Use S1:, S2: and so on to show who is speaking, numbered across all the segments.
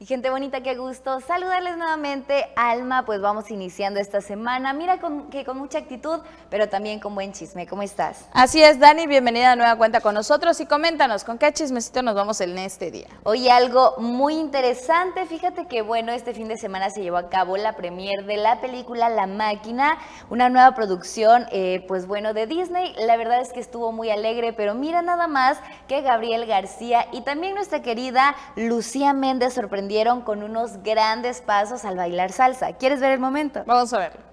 S1: Gente bonita, qué gusto saludarles nuevamente. Alma, pues vamos iniciando esta semana. Mira que con mucha actitud, pero también con buen chisme. ¿Cómo estás?
S2: Así es, Dani, bienvenida a nueva cuenta con nosotros y coméntanos, ¿con qué chismecito nos vamos en este día?
S1: Hoy algo muy interesante. Fíjate que bueno, este fin de semana se llevó a cabo la premier de la película La Máquina, una nueva producción, pues bueno, de Disney. La verdad es que estuvo muy alegre, pero mira nada más que Gabriel García y también nuestra querida Lucía Méndez sorprendieron con unos grandes pasos al bailar salsa. ¿Quieres ver el momento?
S2: Vamos a verlo.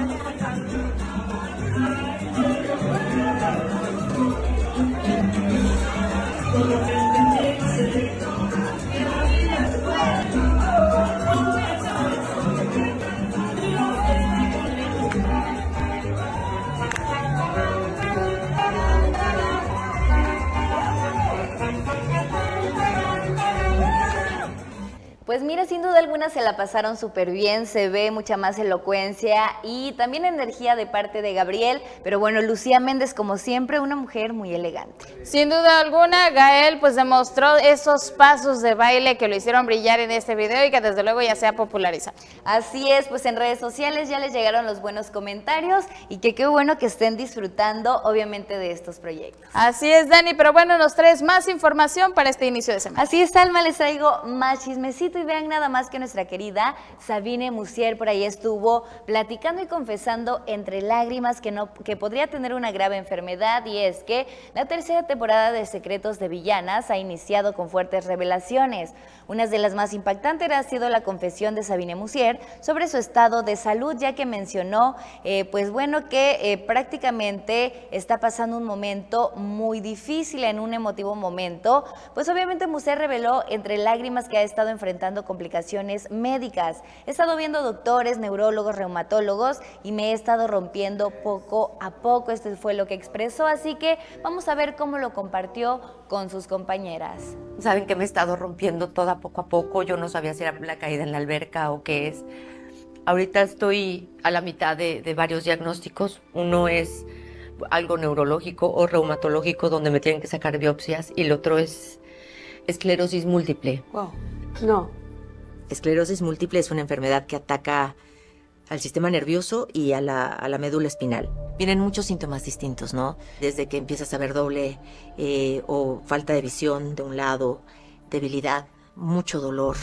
S1: Pues mira, sin duda alguna se la pasaron súper bien, se ve mucha más elocuencia y también energía de parte de Gabriel, pero bueno, Lucía Méndez como siempre, una mujer muy elegante.
S2: Sin duda alguna, Gael pues demostró esos pasos de baile que lo hicieron brillar en este video y que desde luego ya se ha popularizado.
S1: Así es, pues en redes sociales ya les llegaron los buenos comentarios y que qué bueno que estén disfrutando obviamente de estos proyectos.
S2: Así es, Dani, pero bueno, nos traes más información para este inicio de semana.
S1: Así es, Alma, les traigo más chismecito. Y vean nada más que nuestra querida Sabine Musier por ahí estuvo platicando y confesando entre lágrimas que podría tener una grave enfermedad, y es que la tercera temporada de Secretos de Villanas ha iniciado con fuertes revelaciones. Una de las más impactantes ha sido la confesión de Sabine Musier sobre su estado de salud, ya que mencionó pues bueno que prácticamente está pasando un momento muy difícil, en un emotivo momento. Pues obviamente Musier reveló entre lágrimas que ha estado enfrentando complicaciones médicas. He estado viendo doctores, neurólogos, reumatólogos y me he estado rompiendo poco a poco. Esto fue lo que expresó, así que vamos a ver cómo lo compartió con sus compañeras.
S3: Saben que me he estado rompiendo toda poco a poco. Yo no sabía si era la caída en la alberca o qué es. Ahorita estoy a la mitad de varios diagnósticos. Uno es algo neurológico o reumatológico donde me tienen que sacar biopsias, y el otro es esclerosis múltiple.
S4: Wow. No.
S3: Esclerosis múltiple es una enfermedad que ataca al sistema nervioso y a la médula espinal. Vienen muchos síntomas distintos, ¿no? Desde que empiezas a ver doble o falta de visión de un lado, debilidad, mucho dolor.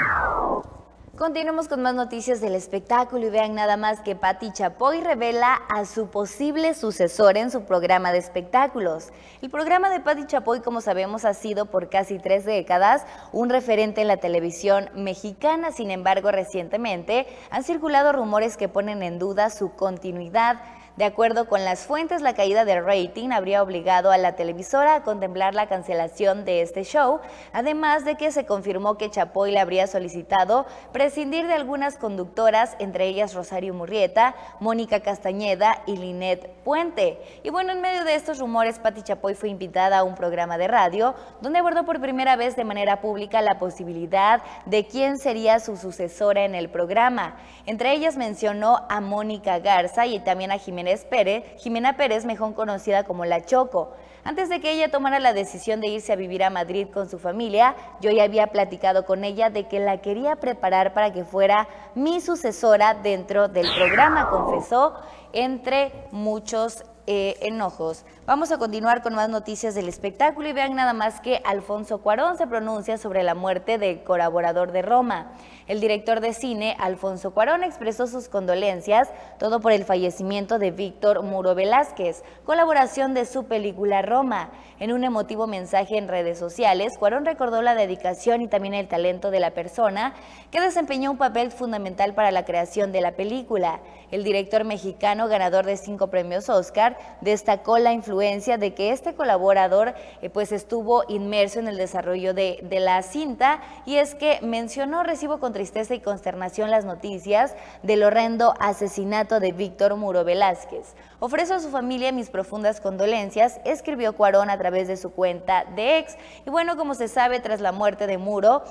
S1: Continuamos con más noticias del espectáculo y vean nada más que Pati Chapoy revela a su posible sucesor en su programa de espectáculos. El programa de Pati Chapoy, como sabemos, ha sido por casi 3 décadas un referente en la televisión mexicana. Sin embargo, recientemente han circulado rumores que ponen en duda su continuidad. De acuerdo con las fuentes, la caída del rating habría obligado a la televisora a contemplar la cancelación de este show, además de que se confirmó que Chapoy le habría solicitado prescindir de algunas conductoras, entre ellas Rosario Murrieta, Mónica Castañeda y Linet Puente. Y bueno, en medio de estos rumores, Pati Chapoy fue invitada a un programa de radio donde abordó por primera vez de manera pública la posibilidad de quién sería su sucesora en el programa. Entre ellas mencionó a Mónica Garza y también a Jimena Pérez, mejor conocida como La Choco. Antes de que ella tomara la decisión de irse a vivir a Madrid con su familia, yo ya había platicado con ella de que la quería preparar para que fuera mi sucesora dentro del programa, confesó entre muchos enojos. Vamos a continuar con más noticias del espectáculo y vean nada más que Alfonso Cuarón se pronuncia sobre la muerte del colaborador de Roma. El director de cine, Alfonso Cuarón, expresó sus condolencias, todo por el fallecimiento de Víctor Muro Velázquez, colaboración de su película Roma. En un emotivo mensaje en redes sociales, Cuarón recordó la dedicación y también el talento de la persona que desempeñó un papel fundamental para la creación de la película. El director mexicano, ganador de 5 premios Oscar, destacó la influencia de que este colaborador pues estuvo inmerso en el desarrollo de la cinta, y es que mencionó: recibo con tristeza y consternación las noticias del horrendo asesinato de Víctor Muro Velázquez. Ofrezco a su familia mis profundas condolencias, escribió Cuarón a través de su cuenta de X. Y bueno, como se sabe, tras la muerte de Muro,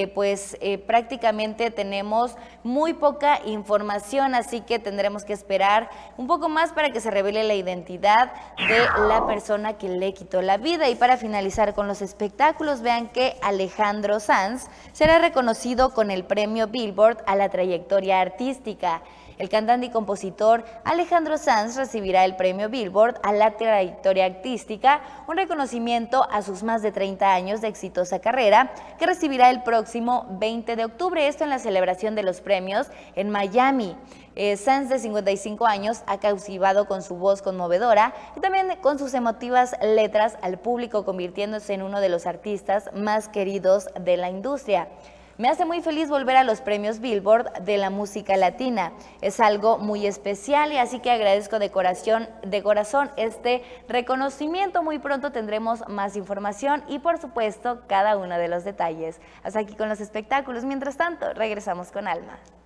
S1: prácticamente tenemos muy poca información, así que tendremos que esperar un poco más para que se revele la identidad identidad de la persona que le quitó la vida. Y para finalizar con los espectáculos, vean que Alejandro Sanz será reconocido con el premio Billboard a la trayectoria artística. El cantante y compositor Alejandro Sanz recibirá el premio Billboard a la trayectoria artística, un reconocimiento a sus más de 30 años de exitosa carrera, que recibirá el próximo 20 de octubre, esto en la celebración de los premios en Miami. Sanz, de 55 años, ha cautivado con su voz conmovedora y también con sus emotivas letras al público, convirtiéndose en uno de los artistas más queridos de la industria. Me hace muy feliz volver a los premios Billboard de la música latina. Es algo muy especial y así que agradezco de corazón este reconocimiento. Muy pronto tendremos más información y, por supuesto, cada uno de los detalles. Hasta aquí con los espectáculos. Mientras tanto, regresamos con Alma.